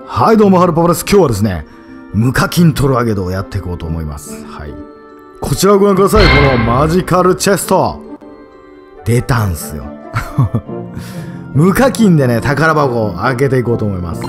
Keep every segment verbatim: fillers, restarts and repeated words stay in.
はいどうもハルパパです。今日はですね、無課金トル上げ道をやっていこうと思います。はい。こちらをご覧ください。このマジカルチェスト。出たんすよ。無課金でね、宝箱を開けていこうと思います。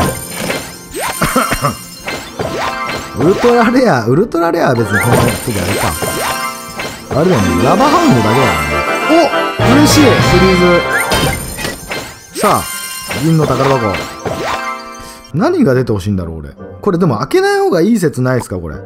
ウルトラレア、ウルトラレアは別にこの時あれか。あれだよね、ラバハウンドだけだよね。お、嬉しいフリーズ。さあ、銀の宝箱。何が出てほしいんだろう俺。これでも開けない方がいい説ないですかこれ。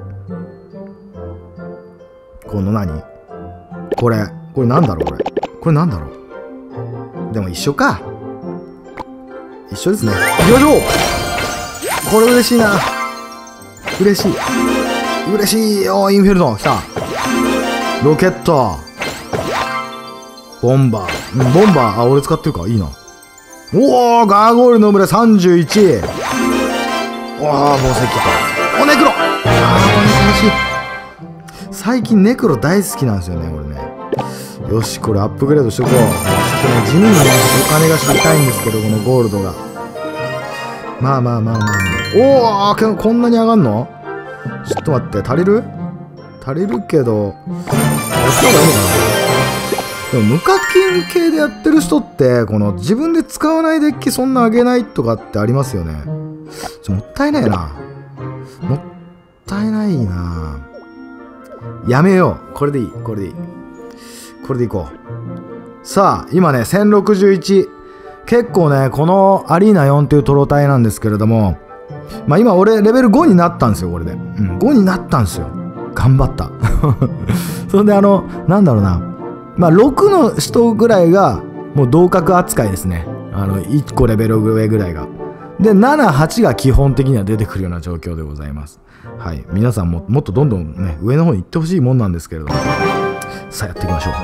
この何これ。これなんだろう俺。これなんだろう。でも一緒か。一緒ですね。よいしょ。これ嬉しいな。嬉しい。嬉しいよ。インフェルノ来た。ロケット。ボンバー。うん、ボンバー。あ、俺使ってるか。いいな。おお、ガーゴールの群れさんじゅういち。おお、宝石か。お、ネクロ。ああ、ネクロ欲しい。最近ネクロ大好きなんですよね、俺ね。よし、これアップグレードしとこう。ちょっとね、地味にね、お金が知りたいんですけど、このゴールドが。まあまあまあまあまあ。おお、けどこんなに上がんの？ちょっと待って、足りる？足りるけど、やった方がいいのかな？でも無課金系でやってる人ってこの自分で使わないデッキそんな上げないとかってありますよね。ちょもったいないな。もったいないな。やめよう。これでいい。これでいい。これでいこう。さあ今ねせんろくじゅういち。結構ねこのアリーナよんっていうトロ体なんですけれども、まあ今俺レベルごになったんですよこれで。うん、ごになったんですよ。頑張った。それであのなんだろうな。まあろくの人ぐらいがもう同格扱いですね。あのいっこレベル上ぐらいが。でなな、はちが基本的には出てくるような状況でございます。はい。皆さんももっとどんどんね上の方に行ってほしいもんなんですけれども。さあやっていきましょ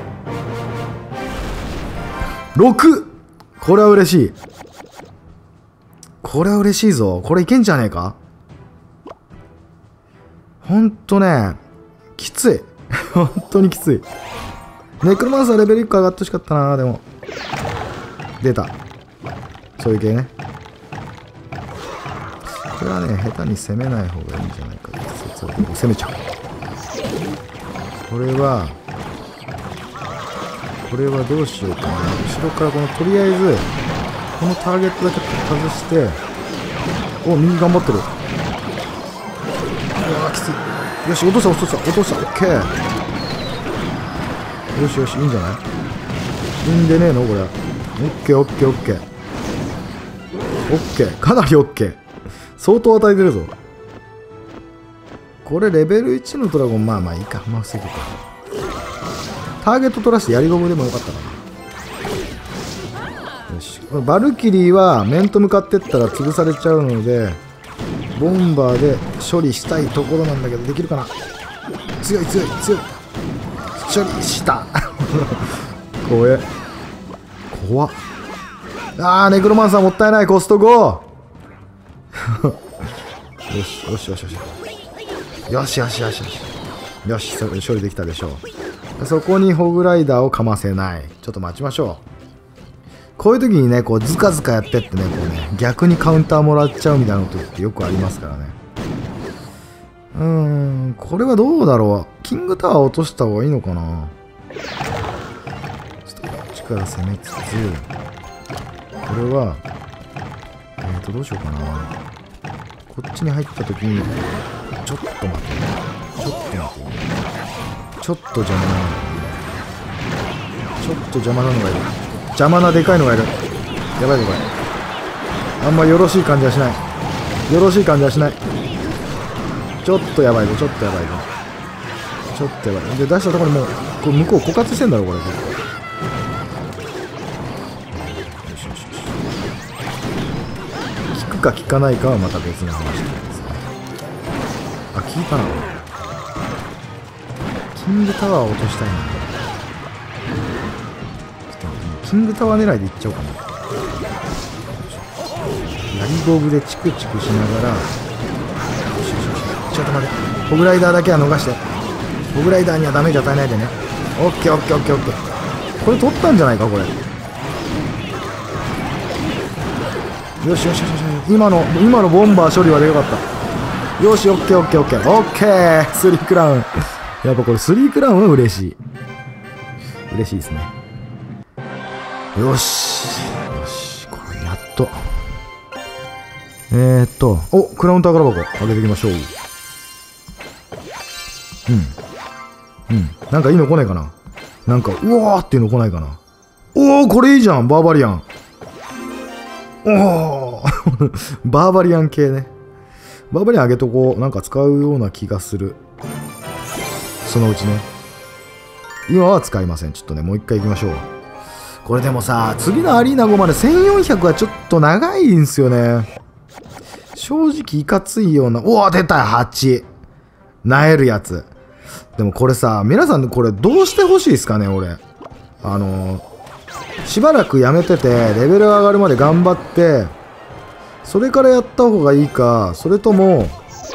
う。ろく! これは嬉しい。これは嬉しいぞ。これいけんじゃねえか。ほんとねきつい。本当にきつい。ネクロマンサーレベルいっこ上がってほしかったな。でも出たそういう系ね。これはね下手に攻めない方がいいんじゃないかって説を攻めちゃう。これはこれはどうしようかな。後ろからこのとりあえずこのターゲットだけ外して、お右頑張ってる。うわきつい。よし落とした落とした落とした。オッケー。よしよしいいんじゃない。いいんでねえのこれ。オッケーオッケーオッケーオッケー。かなりオッケー。相当与えてるぞ。これレベルいちのドラゴンまあまあいいか。まあ防ぐか。ターゲット取らしてやりゴムでもよかったかな。よし。このバルキリーは面と向かってったら潰されちゃうのでボンバーで処理したいところなんだけどできるかな。強い強い強い。処理した怖え怖っ。あーネクロマンサーもったいない。コストご。よしよしよしよしよしよしよしよしよし。それ処理できたでしょう。そこにホグライダーをかませない。ちょっと待ちましょう。こういう時にねこうズカズカやってってねこうね逆にカウンターもらっちゃうみたいなことってよくありますからね。うーんこれはどうだろう。キングタワー落とした方がいいのかな。ちょっとこっちから攻めつつこれはえーとどうしようかな。こっちに入った時にちょっと待ってちょっと待ってちょっと邪魔なのちょっと邪魔なのがいる。邪魔なでかいのがいる。やばいぞこれ。あんまよろしい感じはしない。よろしい感じはしない。ちょっとやばいぞちょっとやばいぞちょっとやばい。で出したところにもうこれ向こう枯渇してんだろこれ。よしよしよし。効くか効かないかはまた別の話ですね。あ効いたな。キングタワーを落としたいな。キングタワー狙いでいっちゃおうかな。やりゴブでチクチクしながら。ちょっと待ってホグライダーだけは逃して。ホグライダーにはダメージ与えないでね。オッケーオッケーオッケーオッケー。これ取ったんじゃないかこれ。 よしよしよしよし。今の今のボンバー処理はでかかった。よし、オッケーオッケーオッケーオッケー。スリークラウン。やっぱこれスリークラウンは嬉しい。嬉しいですね。よしよし、これやっと。えーっとお、クラウン宝箱開けていきましょう。うんうん、なんかいいの来ないかな。なんかうわーっていうの来ないかな。おお、これいいじゃん、バーバリアン。おおバーバリアン系ね。バーバリアンあげとこう。なんか使うような気がする。そのうちね。今は使いません。ちょっとね、もう一回行きましょう。これでもさ、次のアリーナごまでせんよんひゃくはちょっと長いんすよね。正直いかついような。おお、出たはち。なえるやつ。でもこれさ、皆さんこれどうしてほしいですかね、俺。あのー、しばらくやめてて、レベル上がるまで頑張って、それからやった方がいいか、それとも、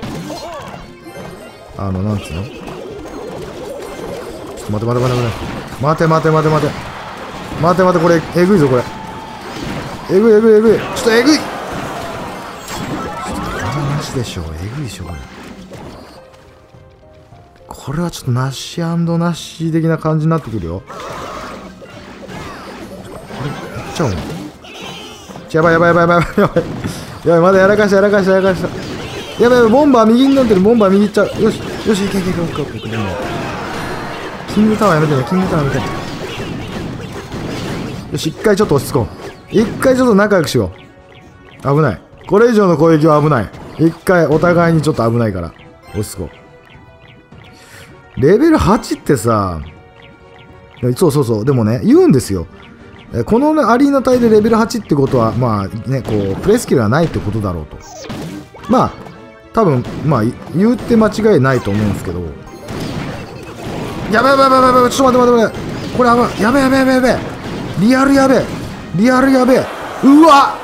あの、なんつうの？ちょっと待て待て待て待て。待て待て待て待て。待て待て、これ、えぐいぞ、これ。えぐいえぐいえぐい。ちょっとえぐい！ちょっと、なしでしょ。えぐいでしょ、これ。これはちょっとなし&なし的な感じになってくるよ。これ、いっちゃうの？やばいやばいやばいやばいやばい。やばい、まだやらかしたやらかしたやらかした。やばいやばい、ボンバー右になってる、ボンバー右いっちゃう。よし、よし、いけいけいけいけいけいけ。キングタワーやめてね、キングタワーやめて。よし、一回ちょっと落ち着こう。一回ちょっと仲良くしよう。危ない。これ以上の攻撃は危ない。一回お互いにちょっと危ないから。落ち着こう。レベルはちってさ、そうそうそう、でもね、言うんですよ。このアリーナ帯でレベルはちってことは、まあね、こう、プレイスキルがないってことだろうと。まあ、多分、まあ、言って間違いないと思うんですけど。やべやべやべやべやべ、ちょっと待って待って待って。これやばい、やべやべやべやべ。リアルやべ。リアルやべ。うわ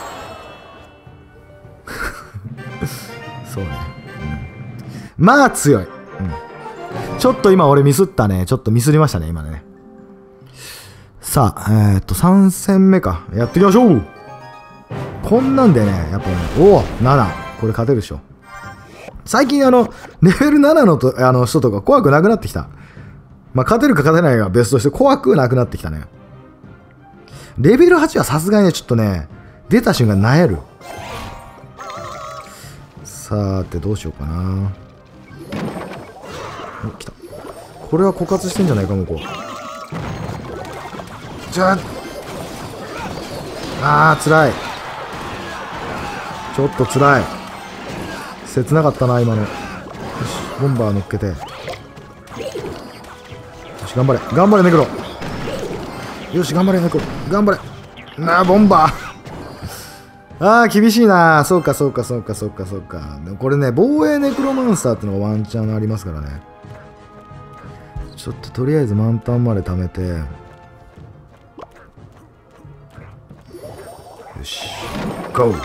そうね。うん、まあ、強い。うん。ちょっと今俺ミスったね。ちょっとミスりましたね、今ね。さあ、えー、っと、さん戦目か。やっていきましょう。こんなんでね、やっぱね、おお、なな。これ勝てるでしょ。最近あの、レベルななのとあの人とか怖くなくなってきた。まあ、勝てるか勝てないが別として怖くなくなってきたね。レベルはちはさすがにちょっとね、出た瞬間なえる。さーて、どうしようかな。お、来た。これは枯渇してんじゃないか、もうこう。じゃあ、あー、つらい。ちょっとつらい。切なかったな、今の。よし、ボンバー乗っけて。よし、頑張れ。頑張れ、ネクロ。よし、頑張れ、ネクロ。頑張れ。なあ、ボンバー。ああ、厳しいな。そうか、そうか、そうか、そうか、そうか。でもこれね、防衛ネクロマンスターってのがワンチャンありますからね。ちょっととりあえず満タンまで貯めて。よし、ゴー。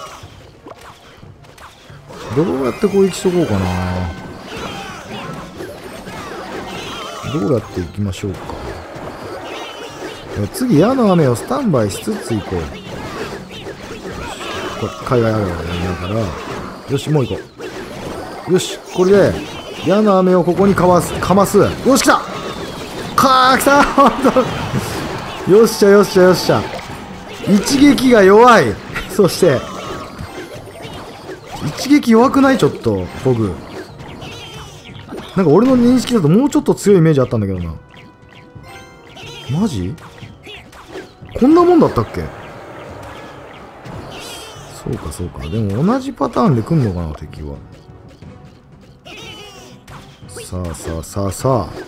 どうやって攻撃しとこうかな。どうやっていきましょうか。次、矢の雨をスタンバイしつつ行こう。これ海外あるあるだから。よし、もう行こう。よし、これで矢の雨をここにかわす、かます。よし、来た。かー、来た。よっしゃよっしゃよっしゃ。一撃が弱い。そして一撃弱くない？ちょっとフォグ。なんか俺の認識だともうちょっと強いイメージあったんだけどな。マジ？こんなもんだったっけ？そうかそうか。でも同じパターンで来んのかな、敵は。さあさあさあさあ。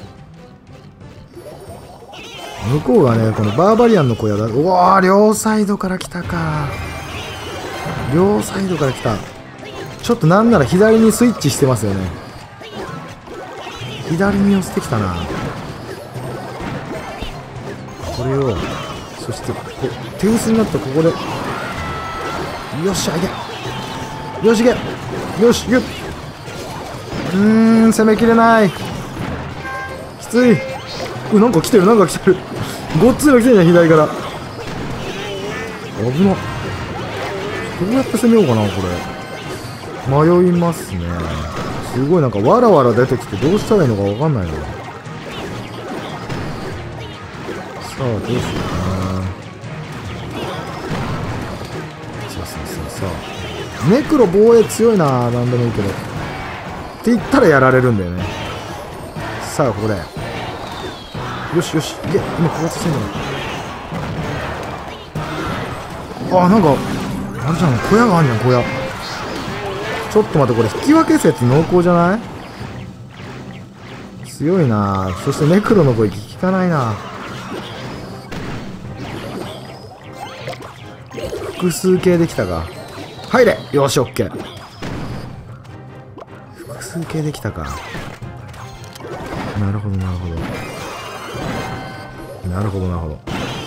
向こうがね、このバーバリアンの小屋だ。うわー、両サイドから来たか。両サイドから来た。ちょっとなんなら左にスイッチしてますよね。左に寄せてきたな。これを、そしてここ手薄になったここで、よっしゃ、いけ、よし、いけ、よし、いけ。うーん、攻めきれない。きつい。う、なんか来てる、なんか来てる。ごっついの来てるじゃん、左から。危な。 うやって攻めようかな、これ。迷いますね。すごいなんかわらわら出てきてどうしたらいいのかわかんないな。さあ、どうしようかな。さあさあさあさあ。ネクロ防衛強いな。なんでもいいけど。って言ったらやられるんだよね。さあ、ここで。よしよし。いけ、今枯渇してんじゃない。あ、なんか、あれじゃん、小屋があんじゃん、小屋。ちょっと待って、これ引き分け説濃厚じゃない？強いな。そしてネクロの声聞かないな。複数形できたか。入れ。よし、オッケー。複数形できたか。なるほどなるほどなるほどなるほど。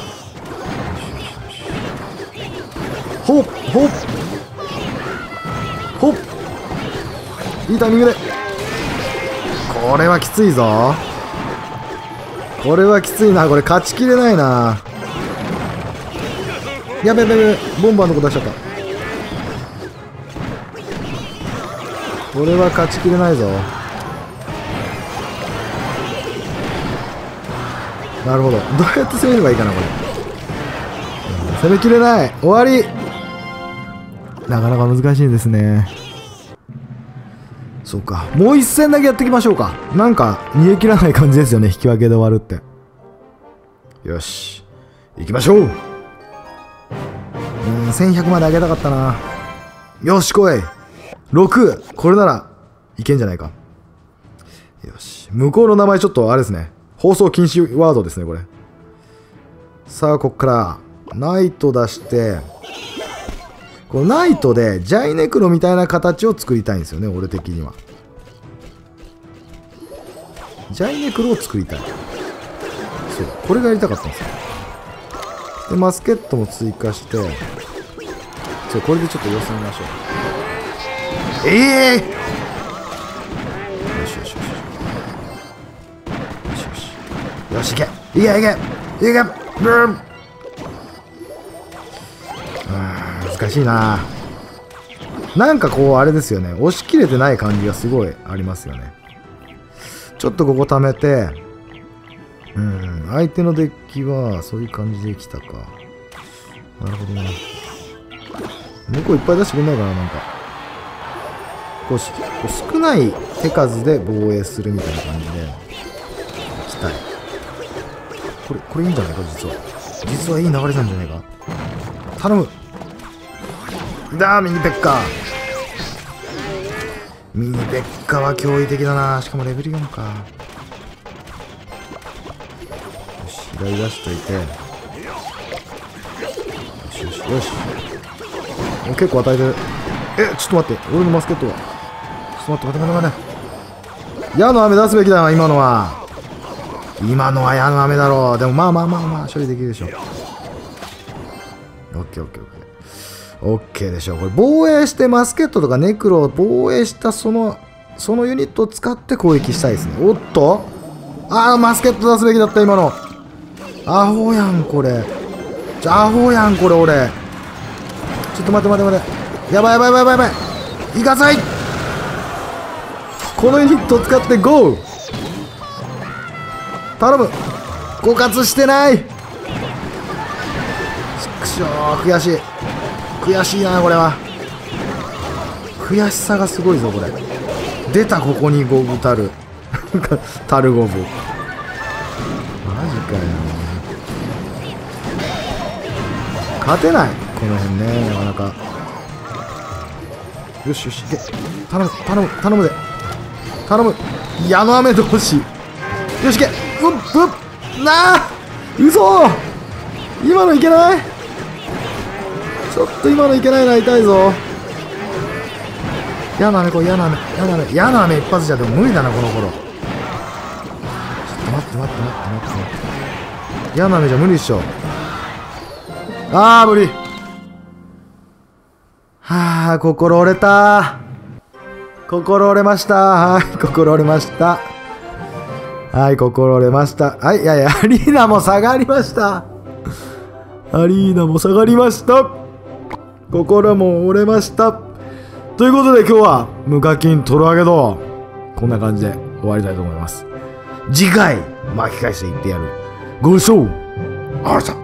ほっほっほっ、いいタイミングで。これはきついぞ。これはきついな。これ勝ちきれないな。やべやべやべ、ボンバーのとこ出しちゃった。これは勝ちきれないぞ。なるほど。どうやって攻めればいいかな、これ。攻めきれない。終わり。なかなか難しいですね。そうか。もう一戦だけやっていきましょうか。なんか、逃げ切らない感じですよね。引き分けで終わるって。よし。行きましょう。うん、せんひゃくまで上げたかったな。よし、来い。ろく。これなら、いけんじゃないか。よし。向こうの名前ちょっとあれですね。放送禁止ワードですね、これ。さあ、こっから、ナイト出して、このナイトで、ジャイネクロみたいな形を作りたいんですよね、俺的には。ジャイネクロを作りたい。そう、これがやりたかったんですよ。で、マスケットも追加して、そう、これでちょっと様子見ましょう。ええー、よしよしよし。よしよし。よし、いけいけいけいけいけブーン。難しいな。なんかこうあれですよね、押し切れてない感じがすごいありますよね。ちょっとここ貯めて、うん、相手のデッキはそういう感じで来たか。なるほどな。向こういっぱい出してくんないかな。なんかこうしこう少ない手数で防衛するみたいな感じで来たい。これこれいいんじゃないか。実は実はいい流れなんじゃないか。頼む。だー、ミニペッカー。ミニペッカは驚異的だな。しかもレベルよんか。よし、左出しといて。よしよしよし。お、結構与えてる。え、ちょっと待って。俺のマスケットは。ちょっと待って待って待って待って。矢の雨出すべきだな、今のは。今のは矢の雨だろう。でもまあまあまあまあ、処理できるでしょ。オッケーオッケーオッケー。オッケーでしょう。これ防衛してマスケットとかネクロを防衛したそのそのユニットを使って攻撃したいですね。おっと、ああ、マスケット出すべきだった今の。アホやんこれ。ちょアホやんこれ俺。ちょっと待って待って待って。やばいやばいやばいやばい。行かさい。このユニットを使ってゴー。頼む。枯渇してない。ちくしょー、悔しい。悔しいな、これは。悔しさがすごいぞ、これ。出た、ここにゴブタル。タルゴブ。マジかよ。勝てない。この辺ね、なかなか。よしよし、いけ。頼む、頼む、頼むで。頼む。矢の雨同士。よし、いけ。うっ、うっ、なあ、嘘。今のいけない。ちょっと今のいけないな、痛いぞ。矢の雨、これ矢の雨、矢の雨、矢の雨一発じゃでも無理だな、この頃。ちょっと待って待って待って待って待って。矢の雨じゃ無理っしょ。あー、無理。はあ、心折れた。心折れました。はい、心折れました。はい、心折れました。はい、いやいや、アリーナも下がりました。アリーナも下がりました。 心も折れました。ということで今日は無課金トロアゲドこんな感じで終わりたいと思います。次回巻き返していってやる。ご視聴ありがとうございました。